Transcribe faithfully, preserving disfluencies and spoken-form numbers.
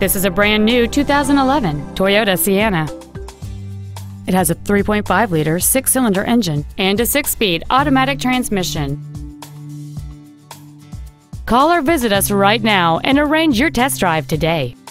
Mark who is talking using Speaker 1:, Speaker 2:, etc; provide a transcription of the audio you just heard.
Speaker 1: This is a brand new two thousand eleven Toyota Sienna. It has a three point five liter six-cylinder engine and a six-speed automatic transmission. Call or visit us right now and arrange your test drive today.